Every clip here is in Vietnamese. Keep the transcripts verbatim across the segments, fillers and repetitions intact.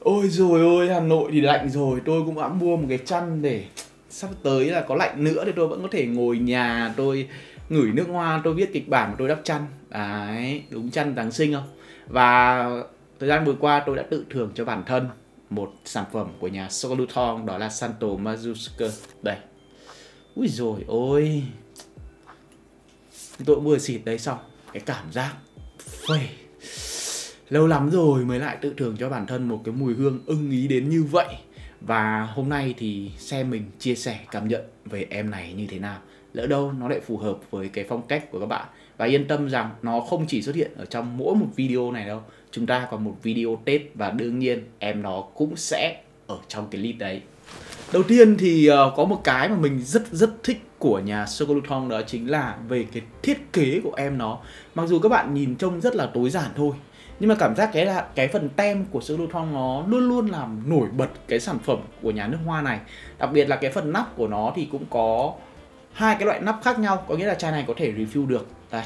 Ôi rồi ôi, Hà Nội thì lạnh rồi. Tôi cũng đã mua một cái chăn để sắp tới là có lạnh nữa thì tôi vẫn có thể ngồi nhà tôi ngửi nước hoa, tôi viết kịch bản mà tôi đắp chăn. Đấy, đúng chăn Giáng sinh không? Và thời gian vừa qua tôi đã tự thưởng cho bản thân một sản phẩm của nhà Soluthon, đó là Santo Mazusker. Đây. Úi rồi ôi. Tôi vừa xịt đấy xong, cái cảm giác phê. Lâu lắm rồi mới lại tự thưởng cho bản thân một cái mùi hương ưng ý đến như vậy. Và hôm nay thì xem mình chia sẻ cảm nhận về em này như thế nào. Lỡ đâu nó lại phù hợp với cái phong cách của các bạn. Và yên tâm rằng nó không chỉ xuất hiện ở trong mỗi một video này đâu. Chúng ta còn một video Tết và đương nhiên em nó cũng sẽ ở trong cái list đấy. Đầu tiên thì uh, có một cái mà mình rất rất thích của nhà Soluthon, đó chính là về cái thiết kế của em nó. Mặc dù các bạn nhìn trông rất là tối giản thôi, nhưng mà cảm giác cái là cái phần tem của Soluthon nó luôn luôn làm nổi bật cái sản phẩm của nhà nước hoa này. Đặc biệt là cái phần nắp của nó thì cũng có hai cái loại nắp khác nhau, có nghĩa là chai này có thể refill được. Đây.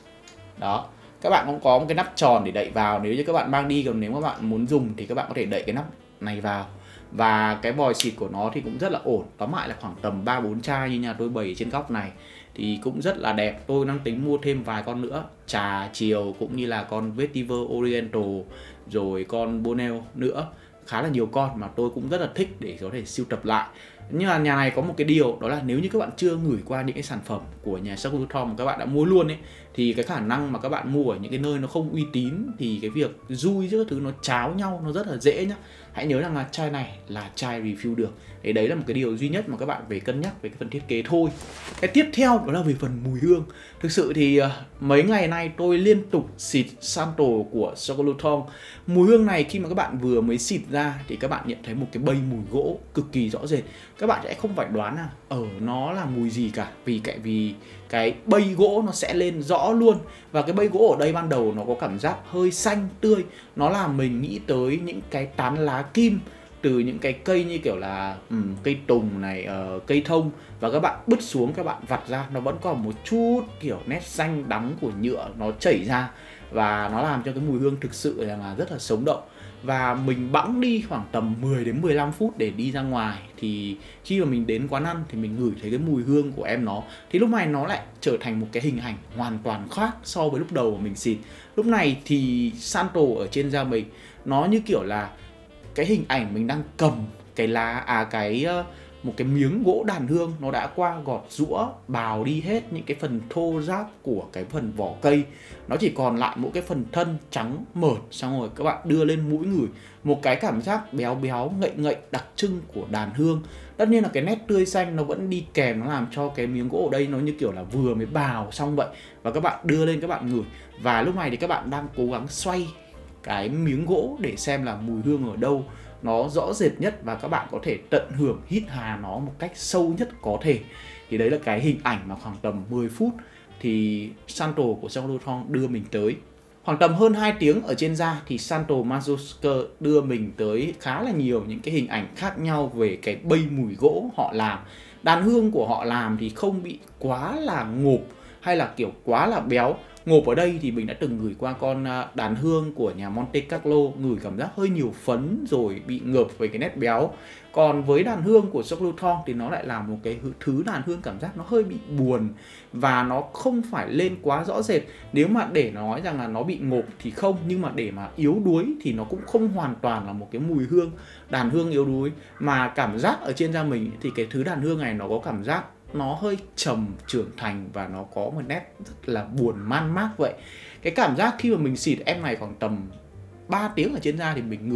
Đó. Các bạn cũng có một cái nắp tròn để đậy vào nếu như các bạn mang đi, còn nếu các bạn muốn dùng thì các bạn có thể đậy cái nắp này vào. Và cái vòi xịt của nó thì cũng rất là ổn. Tóm lại là khoảng tầm ba bốn chai như nhà tôi bày trên góc này thì cũng rất là đẹp. Tôi đang tính mua thêm vài con nữa, trà chiều cũng như là con Vetiver Oriental, rồi con Bonel nữa. Khá là nhiều con mà tôi cũng rất là thích để có thể sưu tập lại. Nhưng mà nhà này có một cái điều, đó là nếu như các bạn chưa ngửi qua những cái sản phẩm của nhà Soluthon mà các bạn đã mua luôn ấy, thì cái khả năng mà các bạn mua ở những cái nơi nó không uy tín thì cái việc dui giữa các thứ nó cháo nhau nó rất là dễ nhá. Hãy nhớ rằng là chai này là chai refill được. Đấy, đấy là một cái điều duy nhất mà các bạn phải cân nhắc về cái phần thiết kế thôi. Cái tiếp theo đó là về phần mùi hương. Thực sự thì uh, mấy ngày nay tôi liên tục xịt Santo của Soluthon. Mùi hương này khi mà các bạn vừa mới xịt ra thì các bạn nhận thấy một cái bay mùi gỗ cực kỳ rõ rệt. Các bạn sẽ không phải đoán là ở nó là mùi gì cả, vì cái vì cái bay gỗ nó sẽ lên rõ luôn. Và cái bay gỗ ở đây ban đầu nó có cảm giác hơi xanh tươi, nó làm mình nghĩ tới những cái tán lá kim từ những cái cây như kiểu là um, cây tùng này, uh, cây thông. Và các bạn bứt xuống, các bạn vặt ra, nó vẫn còn một chút kiểu nét xanh đắng của nhựa nó chảy ra. Và nó làm cho cái mùi hương thực sự là rất là sống động. Và mình bẵng đi khoảng tầm mười đến mười lăm phút để đi ra ngoài, thì khi mà mình đến quán ăn thì mình ngửi thấy cái mùi hương của em nó, thì lúc này nó lại trở thành một cái hình ảnh hoàn toàn khác so với lúc đầu mà mình xịt. Lúc này thì Santo ở trên da mình nó như kiểu là cái hình ảnh mình đang cầm cái lá, à cái một cái miếng gỗ đàn hương, nó đã qua gọt giũa bào đi hết những cái phần thô ráp của cái phần vỏ cây. Nó chỉ còn lại mỗi cái phần thân trắng mởn, xong rồi các bạn đưa lên mũi ngửi một cái cảm giác béo béo ngậy ngậy đặc trưng của đàn hương. Tất nhiên là cái nét tươi xanh nó vẫn đi kèm, nó làm cho cái miếng gỗ ở đây nó như kiểu là vừa mới bào xong vậy. Và các bạn đưa lên, các bạn ngửi. Và lúc này thì các bạn đang cố gắng xoay cái miếng gỗ để xem là mùi hương ở đâu nó rõ rệt nhất và các bạn có thể tận hưởng, hít hà nó một cách sâu nhất có thể. Thì đấy là cái hình ảnh mà khoảng tầm mười phút thì Santo của Soluthon đưa mình tới. Khoảng tầm hơn hai tiếng ở trên da thì Santo Mazusker đưa mình tới khá là nhiều những cái hình ảnh khác nhau về cái bay mùi gỗ họ làm. Đàn hương của họ làm thì không bị quá là ngộp hay là kiểu quá là béo. Ngộp ở đây thì mình đã từng ngửi qua con đàn hương của nhà Monte Carlo, ngửi cảm giác hơi nhiều phấn rồi bị ngợp với cái nét béo. Còn với đàn hương của Soluthon thì nó lại là một cái thứ đàn hương cảm giác nó hơi bị buồn và nó không phải lên quá rõ rệt. Nếu mà để nói rằng là nó bị ngộp thì không, nhưng mà để mà yếu đuối thì nó cũng không hoàn toàn là một cái mùi hương đàn hương yếu đuối. Mà cảm giác ở trên da mình thì cái thứ đàn hương này nó có cảm giác nó hơi trầm trưởng thành và nó có một nét rất là buồn man mác vậy. Cái cảm giác khi mà mình xịt em này khoảng tầm ba tiếng ở trên da thì mình ngửi,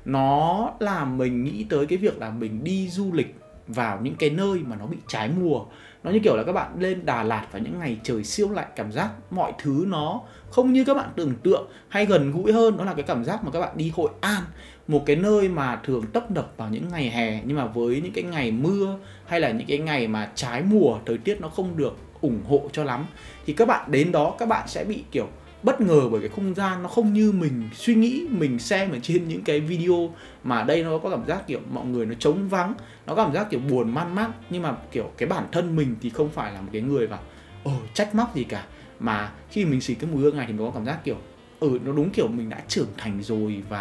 nó làm mình nghĩ tới cái việc là mình đi du lịch vào những cái nơi mà nó bị trái mùa. Nó như kiểu là các bạn lên Đà Lạt vào những ngày trời siêu lạnh, cảm giác mọi thứ nó không như các bạn tưởng tượng. Hay gần gũi hơn, đó là cái cảm giác mà các bạn đi Hội An, một cái nơi mà thường tấp nập vào những ngày hè, nhưng mà với những cái ngày mưa hay là những cái ngày mà trái mùa, thời tiết nó không được ủng hộ cho lắm, thì các bạn đến đó các bạn sẽ bị kiểu bất ngờ bởi cái không gian nó không như mình suy nghĩ, mình xem ở trên những cái video. Mà ở đây nó có cảm giác kiểu mọi người nó trống vắng, nó cảm giác kiểu buồn man mác. Nhưng mà kiểu cái bản thân mình thì không phải là một cái người vào ồ trách móc gì cả. Mà khi mình xịt cái mùi hương này thì mình có cảm giác kiểu ừ nó đúng kiểu mình đã trưởng thành rồi. Và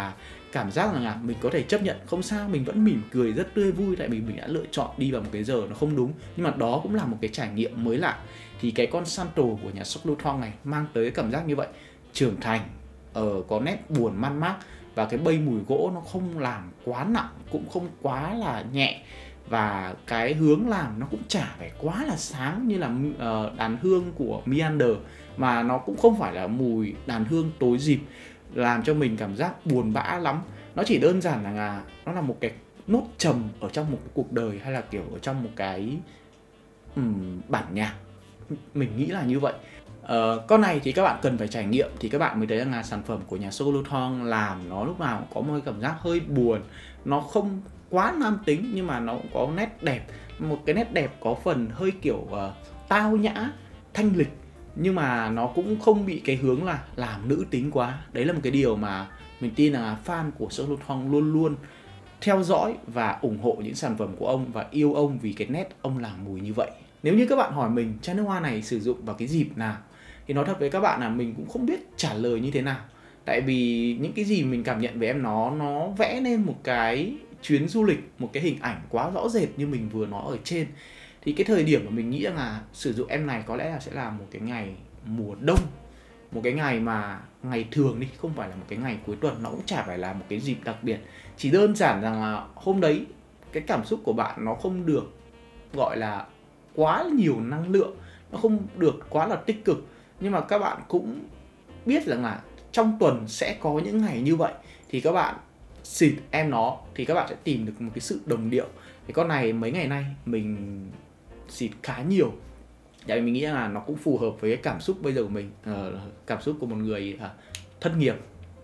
cảm giác rằng là mình có thể chấp nhận, không sao, mình vẫn mỉm cười rất tươi vui tại vì mình đã lựa chọn đi vào một cái giờ nó không đúng, nhưng mà đó cũng là một cái trải nghiệm mới lạ. Thì cái con Santo của nhà shop Lưu Thong này mang tới cái cảm giác như vậy, trưởng thành, ở có nét buồn man mác, và cái bay mùi gỗ nó không làm quá nặng cũng không quá là nhẹ, và cái hướng làm nó cũng chả phải quá là sáng như là uh, đàn hương của Meander, mà nó cũng không phải là mùi đàn hương tối dịp làm cho mình cảm giác buồn bã lắm. Nó chỉ đơn giản là, là nó là một cái nốt trầm ở trong một cái cuộc đời, hay là kiểu ở trong một cái um, bản nhạc, mình nghĩ là như vậy. Uh, con này thì các bạn cần phải trải nghiệm thì các bạn mới thấy rằng là sản phẩm của nhà shop Lưu Thong làm nó lúc nào có một cái cảm giác hơi buồn, nó không quá nam tính nhưng mà nó cũng có nét đẹp, một cái nét đẹp có phần hơi kiểu uh, tao nhã, thanh lịch, nhưng mà nó cũng không bị cái hướng là làm nữ tính quá. Đấy là một cái điều mà mình tin là fan của shop Lưu Thong luôn luôn theo dõi và ủng hộ những sản phẩm của ông và yêu ông vì cái nét ông làm mùi như vậy. Nếu như các bạn hỏi mình chai nước hoa này sử dụng vào cái dịp nào thì nói thật với các bạn là mình cũng không biết trả lời như thế nào. Tại vì những cái gì mình cảm nhận về em nó nó vẽ nên một cái chuyến du lịch, một cái hình ảnh quá rõ rệt như mình vừa nói ở trên. Thì cái thời điểm mà mình nghĩ rằng là sử dụng em này có lẽ là sẽ là một cái ngày mùa đông, một cái ngày mà ngày thường đi, không phải là một cái ngày cuối tuần, nó cũng chả phải là một cái dịp đặc biệt. Chỉ đơn giản rằng là hôm đấy cái cảm xúc của bạn nó không được gọi là quá nhiều năng lượng, nó không được quá là tích cực, nhưng mà các bạn cũng biết rằng là trong tuần sẽ có những ngày như vậy, thì các bạn xịt em nó thì các bạn sẽ tìm được một cái sự đồng điệu. Thì con này mấy ngày nay mình xịt khá nhiều, tại vì mình nghĩ là nó cũng phù hợp với cái cảm xúc bây giờ của mình, cảm xúc của một người thất nghiệp.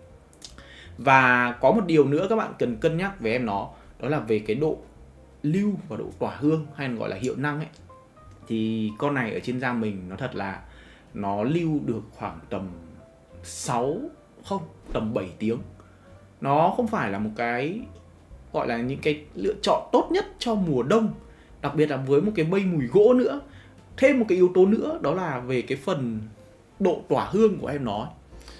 Và có một điều nữa các bạn cần cân nhắc về em nó, đó là về cái độ lưu và độ tỏa hương, hay gọi là hiệu năng ấy. Thì con này ở trên da mình nó thật là nó lưu được khoảng tầm sáu, không, tầm bảy tiếng. Nó không phải là một cái gọi là những cái lựa chọn tốt nhất cho mùa đông, đặc biệt là với một cái bay mùi gỗ nữa. Thêm một cái yếu tố nữa đó là về cái phần độ tỏa hương của em nó,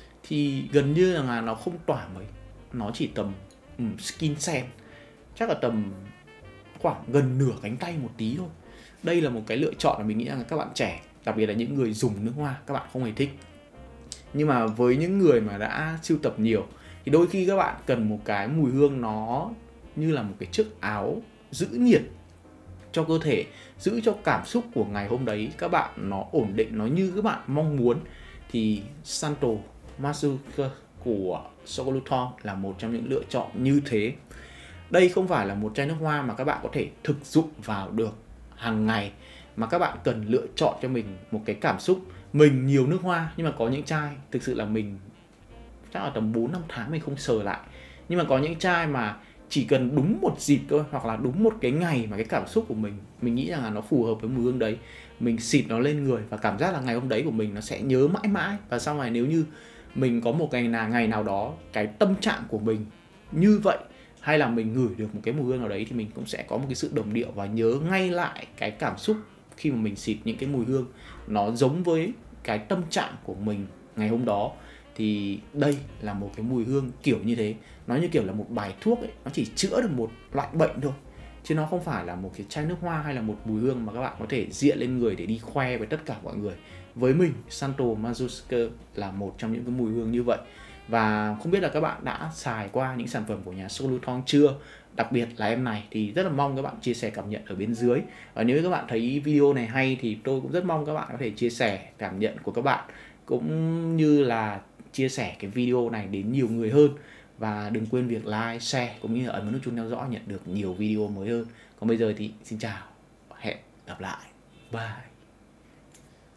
thì gần như là nó không tỏa mấy, nó chỉ tầm um, skin scent, chắc là tầm khoảng gần nửa cánh tay một tí thôi. Đây là một cái lựa chọn mà mình nghĩ là các bạn trẻ, đặc biệt là những người dùng nước hoa, các bạn không hề thích. Nhưng mà với những người mà đã sưu tập nhiều thì đôi khi các bạn cần một cái mùi hương nó như là một cái chiếc áo giữ nhiệt cho cơ thể, giữ cho cảm xúc của ngày hôm đấy các bạn nó ổn định, nó như các bạn mong muốn. Thì Santo Mazuka của shop Lưu Thong là một trong những lựa chọn như thế. Đây không phải là một chai nước hoa mà các bạn có thể thực dụng vào được hàng ngày, mà các bạn cần lựa chọn cho mình một cái cảm xúc. Mình nhiều nước hoa nhưng mà có những chai thực sự là mình chắc là tầm bốn năm tháng mình không sờ lại. Nhưng mà có những chai mà chỉ cần đúng một dịp thôi, hoặc là đúng một cái ngày mà cái cảm xúc của mình mình nghĩ rằng là nó phù hợp với mùi hương đấy, mình xịt nó lên người và cảm giác là ngày hôm đấy của mình nó sẽ nhớ mãi mãi. Và sau này nếu như mình có một ngày nào ngày nào đó cái tâm trạng của mình như vậy, hay là mình ngửi được một cái mùi hương nào đấy, thì mình cũng sẽ có một cái sự đồng điệu và nhớ ngay lại cái cảm xúc khi mà mình xịt những cái mùi hương nó giống với cái tâm trạng của mình ngày hôm đó. Thì đây là một cái mùi hương kiểu như thế, nó như kiểu là một bài thuốc ấy, nó chỉ chữa được một loại bệnh thôi, chứ nó không phải là một cái chai nước hoa hay là một mùi hương mà các bạn có thể diện lên người để đi khoe với tất cả mọi người. Với mình, Santo Mazuka là một trong những cái mùi hương như vậy. Và không biết là các bạn đã xài qua những sản phẩm của nhà shop Lưu Thong chưa? Đặc biệt là em này thì rất là mong các bạn chia sẻ cảm nhận ở bên dưới. Và nếu các bạn thấy video này hay thì tôi cũng rất mong các bạn có thể chia sẻ cảm nhận của các bạn, cũng như là chia sẻ cái video này đến nhiều người hơn. Và đừng quên việc like, share cũng như là ấn vào nút chuông theo dõi nhận được nhiều video mới hơn. Còn bây giờ thì xin chào, hẹn gặp lại, bye.